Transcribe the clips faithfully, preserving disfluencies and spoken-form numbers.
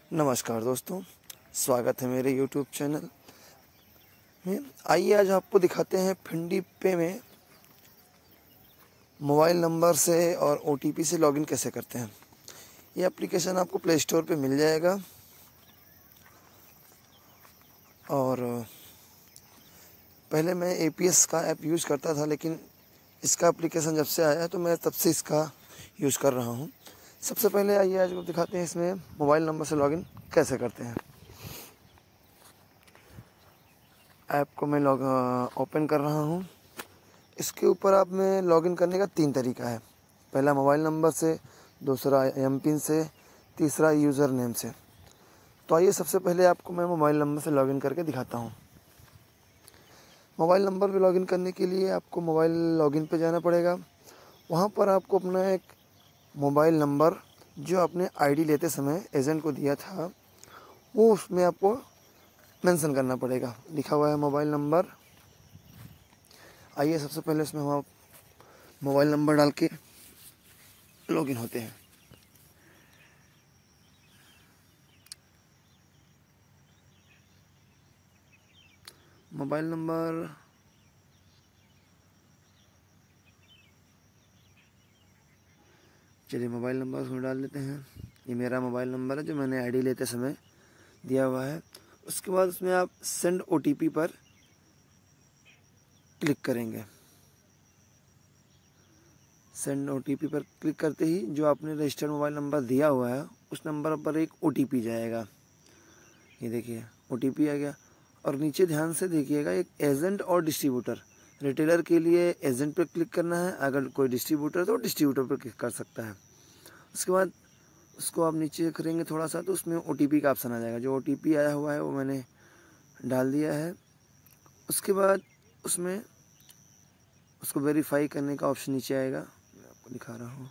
नमस्कार दोस्तों, स्वागत है मेरे यूट्यूब चैनल में। आइए आज आपको दिखाते हैं फिंडी पे में मोबाइल नंबर से और ओटीपी से लॉगिन कैसे करते हैं। ये एप्लीकेशन आपको प्ले स्टोर पे मिल जाएगा और पहले मैं एपीएस का ऐप यूज़ करता था, लेकिन इसका एप्लीकेशन जब से आया है तो मैं तब से इसका यूज़ कर रहा हूँ। सबसे पहले आइए आज को दिखाते हैं इसमें मोबाइल नंबर से लॉगिन कैसे करते हैं। ऐप को मैं लॉग ओपन कर रहा हूँ। इसके ऊपर आप में लॉगिन करने का तीन तरीका है। पहला मोबाइल नंबर से, दूसरा एम पिन से, तीसरा यूज़र नेम से। तो आइए सबसे पहले आपको मैं मोबाइल नंबर से लॉगिन करके दिखाता हूँ। मोबाइल नंबर पे लॉगिन करने के लिए आपको मोबाइल लॉगिन पे जाना पड़ेगा। वहाँ पर आपको अपना एक मोबाइल नंबर जो आपने आईडी लेते समय एजेंट को दिया था, वो उसमें आपको मेंशन करना पड़ेगा। लिखा हुआ है मोबाइल नंबर। आइए सबसे पहले इसमें हम मोबाइल नंबर डाल के लॉगिन होते हैं। मोबाइल नंबर चलिए मोबाइल नंबर उसमें डाल देते हैं। ये मेरा मोबाइल नंबर है जो मैंने आईडी लेते समय दिया हुआ है। उसके बाद उसमें आप सेंड ओटीपी पर क्लिक करेंगे। सेंड ओटीपी पर क्लिक करते ही जो आपने रजिस्टर्ड मोबाइल नंबर दिया हुआ है उस नंबर पर एक ओटीपी जाएगा। ये देखिए ओटीपी आ गया। और नीचे ध्यान से देखिएगा, एक एजेंट और डिस्ट्रीब्यूटर। रिटेलर के लिए एजेंट पर क्लिक करना है, अगर कोई डिस्ट्रीब्यूटर तो डिस्ट्रीब्यूटर पर क्लिक कर सकता है। उसके बाद उसको आप नीचे करेंगे थोड़ा सा तो उसमें ओटीपी का ऑप्शन आ जाएगा। जो ओटीपी आया हुआ है वो मैंने डाल दिया है। उसके बाद उसमें उसको वेरीफाई करने का ऑप्शन नीचे आएगा। मैं आपको दिखा रहा हूँ,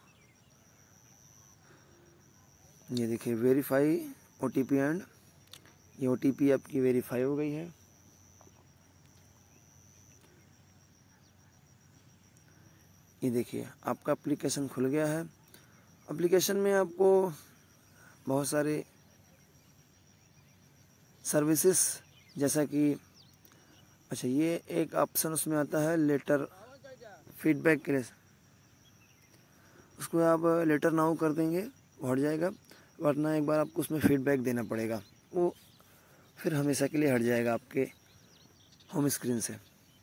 ये देखिए वेरीफाई ओटीपी एंड ये ओटीपी आपकी वेरीफाई हो गई है। ये देखिए आपका एप्लीकेशन खुल गया है। एप्लीकेशन में आपको बहुत सारे सर्विसेज जैसा कि अच्छा ये एक ऑप्शन उसमें आता है लेटर फीडबैक के लिए। उसको आप लेटर नाउ कर देंगे, हट जाएगा। वरना एक बार आपको उसमें फीडबैक देना पड़ेगा, वो फिर हमेशा के लिए हट जाएगा आपके होम स्क्रीन से।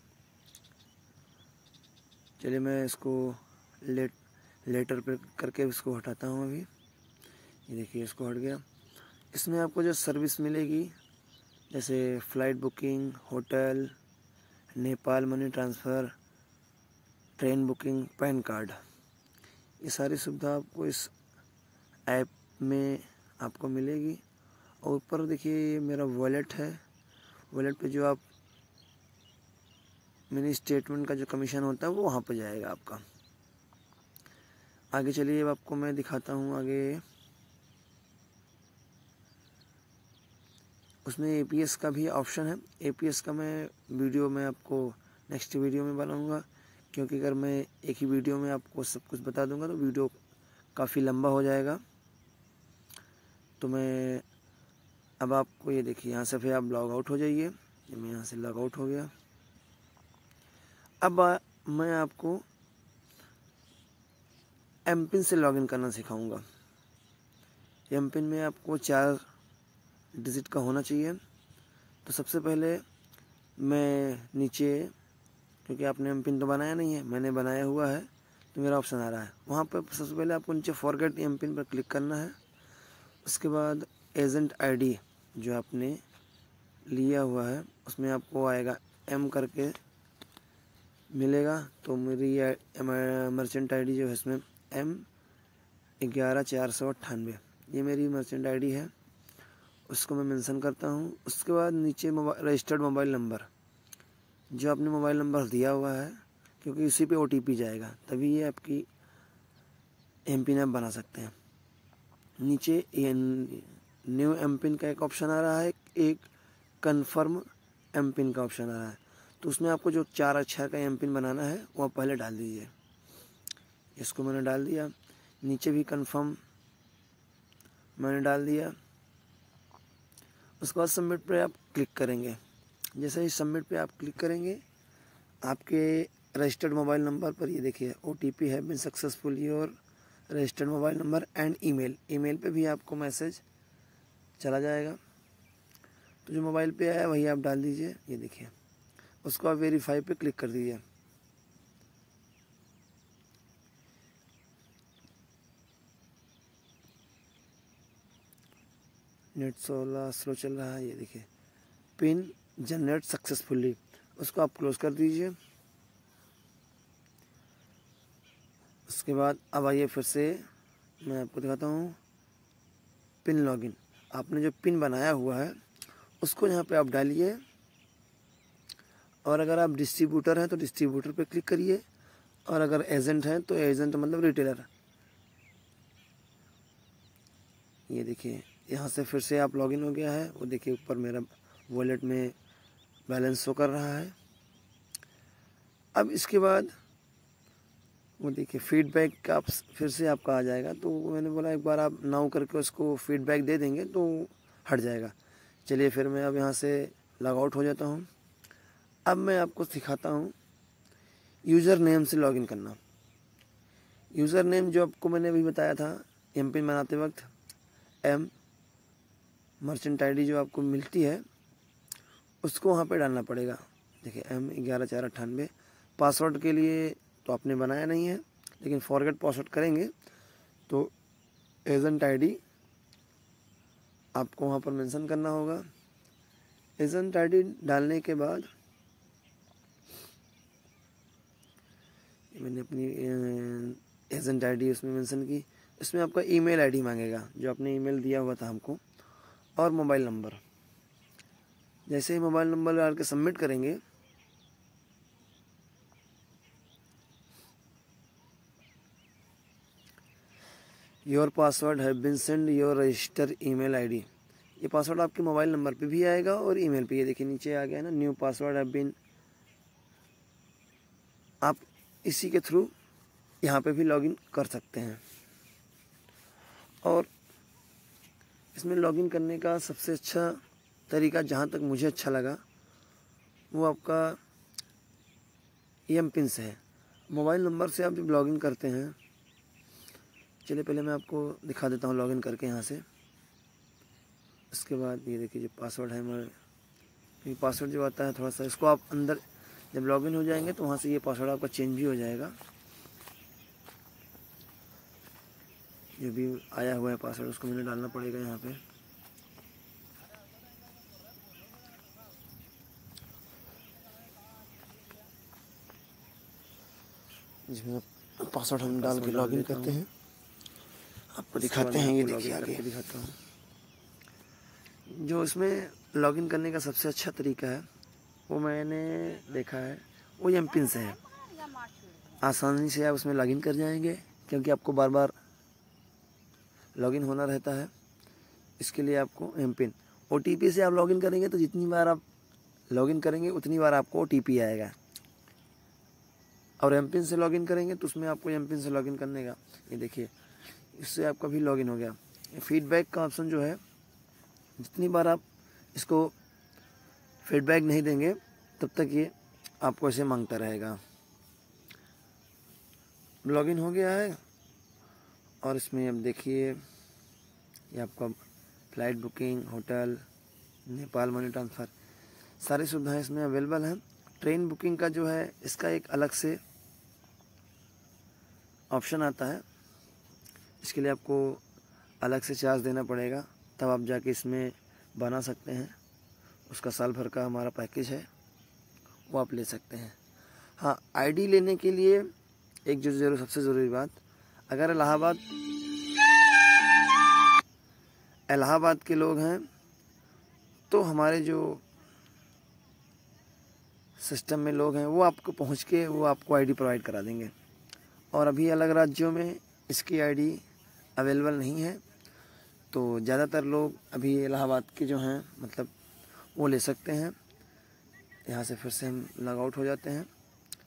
चलिए मैं इसको लेट लेटर पे करके इसको हटाता हूँ अभी। ये देखिए इसको हट गया। इसमें आपको जो सर्विस मिलेगी जैसे flight booking, hotel, Nepal money transfer, train booking, PAN card, ये सारी सुविधा आपको इस ऐप में आपको मिलेगी। और ऊपर देखिए ये मेरा वॉलेट है। वॉलेट पे जो आप मिनी स्टेटमेंट का जो कमीशन होता है वो वहाँ पर जाएगा आपका। आगे चलिए अब आपको मैं दिखाता हूँ आगे। उसमें एपीएस का भी ऑप्शन है। एपीएस का मैं वीडियो में आपको नेक्स्ट वीडियो में बनाऊँगा, क्योंकि अगर मैं एक ही वीडियो में आपको सब कुछ बता दूँगा तो वीडियो काफ़ी लंबा हो जाएगा। तो मैं अब आपको ये देखिए यहाँ से फिर आप लॉग आउट हो जाइए। ये मैं यहाँ से लॉग आउट हो गया। अब आ, मैं आपको एम पिन से लॉगिन करना सिखाऊंगा। एम पिन में आपको चार डिजिट का होना चाहिए। तो सबसे पहले मैं नीचे, क्योंकि आपने एम पिन तो बनाया नहीं है, मैंने बनाया हुआ है तो मेरा ऑप्शन आ रहा है वहाँ पर। सबसे पहले आपको नीचे फॉरगेट एम पिन पर क्लिक करना है। उसके बाद एजेंट आईडी जो आपने लिया हुआ है उसमें आपको आएगा एम करके मिलेगा। तो मेरी मर्चेंट आईडी जो है इसमें एम ग्यारह चार सौ अट्ठानवे, ये मेरी मर्चेंट आईडी है, उसको मैं मेंशन करता हूँ। उसके बाद नीचे मोबाइल रजिस्टर्ड मोबाइल नंबर जो आपने मोबाइल नंबर दिया हुआ है, क्योंकि उसी पे ओटीपी जाएगा, तभी ये आपकी एम पिन आप बना सकते हैं। नीचे न्यू एम पिन का एक ऑप्शन आ रहा है, एक कन्फर्म एम पिन का ऑप्शन आ रहा है। तो उसमें आपको जो चार अक्षर का एम पिन बनाना है वो आप पहले डाल दीजिए। इसको मैंने डाल दिया। नीचे भी कन्फर्म मैंने डाल दिया। उसके बाद सबमिट पे आप क्लिक करेंगे। जैसे ही सबमिट पे आप क्लिक करेंगे, आपके रजिस्टर्ड मोबाइल नंबर पर ये देखिए O T P have been successful your registered mobile number and email, email पे भी आपको मैसेज चला जाएगा। तो जो मोबाइल पे आया वही आप डाल दीजिए, ये देखिए। उसको आप वेरीफाई पे क्लिक कर दीजिए। नेट सोलह स्लो चल रहा है, ये देखिए। पिन जनरेट सक्सेसफुली, उसको आप क्लोज कर दीजिए। उसके बाद अब आइए फिर से मैं आपको दिखाता हूँ पिन लॉगिन। आपने जो पिन बनाया हुआ है उसको यहाँ पे आप डालिए, और अगर आप डिस्ट्रीब्यूटर हैं तो डिस्ट्रीब्यूटर पे क्लिक करिए, और अगर एजेंट हैं तो एजेंट मतलब रिटेलर। ये देखिए यहाँ से फिर से आप लॉगिन हो गया है। वो देखिए ऊपर मेरा वॉलेट में बैलेंस शो कर रहा है। अब इसके बाद वो देखिए फीडबैक का आप फिर से आपका आ जाएगा। तो मैंने बोला एक बार आप नाउ करके उसको फीडबैक दे देंगे तो हट जाएगा। चलिए फिर मैं अब यहाँ से लॉग आउट हो जाता हूँ। अब मैं आपको सिखाता हूँ यूज़र नेम से लॉगिन करना। यूज़र नेम जो आपको मैंने अभी बताया था एम पिन बनाते वक्त, एम मर्चेंट आईडी जो आपको मिलती है उसको वहाँ पे डालना पड़ेगा। देखिए एम ग्यारह चार अट्ठानवे। पासवर्ड के लिए तो आपने बनाया नहीं है, लेकिन फॉरगेट पासवर्ड करेंगे तो एजेंट आईडी आपको वहाँ पर मेंशन करना होगा। एजेंट आईडी डालने के बाद मैंने अपनी एजेंट आईडी उसमें मेंशन की। इसमें आपका ईमेल आईडी मांगेगा जो आपने ईमेल दिया हुआ था हमको, और मोबाइल नंबर। जैसे ही मोबाइल नंबर डाल के सबमिट करेंगे, your password have been send your register email ID. ये पासवर्ड आपके मोबाइल नंबर पे भी आएगा और ईमेल पे। ये देखिए नीचे आ गया ना, न्यू पासवर्ड हैव बीन। आप इसी के थ्रू यहाँ पे भी लॉगिन कर सकते हैं। और इसमें लॉगिन करने का सबसे अच्छा तरीका जहाँ तक मुझे अच्छा लगा वो आपका एम पिन से है। मोबाइल नंबर से आप जब लॉगिन करते हैं, चलिए पहले मैं आपको दिखा देता हूँ लॉगिन करके यहाँ से। इसके बाद ये देखिए जो पासवर्ड है हमारे, ये पासवर्ड जो आता है थोड़ा सा, इसको आप अंदर जब लॉगिन हो जाएंगे तो वहाँ से ये पासवर्ड आपका चेंज भी हो जाएगा। जो भी आया हुआ है पासवर्ड उसको मुझे डालना पड़ेगा यहाँ पे। जिसमें पासवर्ड हम डाल के लॉगिन करते हैं, आपको दिखाते हैं। ये देखिए आगे दिखाता हूँ। जो इसमें लॉगिन करने का सबसे अच्छा तरीका है वो मैंने देखा है वो एम पिन से है। आसानी से आप उसमें लॉगिन कर जाएंगे, क्योंकि आपको बार बार लॉगिन होना रहता है। इसके लिए आपको M PIN, O T P से आप लॉगिन करेंगे तो जितनी बार आप लॉगिन करेंगे उतनी बार आपको ओ टी पी आएगा। और एम पिन से लॉगिन करेंगे तो उसमें आपको एम पिन से लॉगिन करने का, ये देखिए इससे आपका भी लॉगिन हो गया। फीडबैक का ऑप्शन जो है, जितनी बार आप इसको फीडबैक नहीं देंगे तब तक ये आपको ऐसे मांगता रहेगा। लॉगिन हो गया है और इसमें अब देखिए ये आपका flight booking, hotel, Nepal money transfer, सारी सुविधाएं इसमें अवेलेबल हैं। ट्रेन बुकिंग का जो है इसका एक अलग से ऑप्शन आता है। इसके लिए आपको अलग से चार्ज देना पड़ेगा, तब आप जाके इसमें बना सकते हैं। उसका साल भर का हमारा पैकेज है, वो आप ले सकते हैं। हाँ, आईडी लेने के लिए एक जो जरूर सबसे ज़रूरी बात, अगर इलाहाबाद इलाहाबाद के लोग हैं तो हमारे जो सिस्टम में लोग हैं वो आपको पहुंच के वो आपको आईडी प्रोवाइड करा देंगे। और अभी अलग राज्यों में इसकी आईडी अवेलेबल नहीं है, तो ज़्यादातर लोग अभी इलाहाबाद के जो हैं मतलब वो ले सकते हैं। यहाँ से फिर से हम लॉग आउट हो जाते हैं।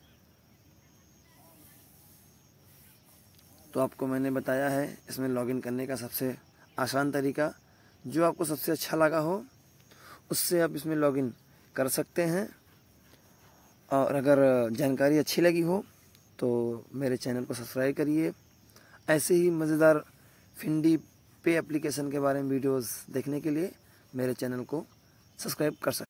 तो आपको मैंने बताया है इसमें लॉगिन करने का सबसे आसान तरीका। जो आपको सबसे अच्छा लगा हो उससे आप इसमें लॉगिन कर सकते हैं। और अगर जानकारी अच्छी लगी हो तो मेरे चैनल को सब्सक्राइब करिए। ऐसे ही मज़ेदार फिंडी पे एप्लीकेशन के बारे में वीडियोस देखने के लिए मेरे चैनल को सब्सक्राइब कर सकते हैं।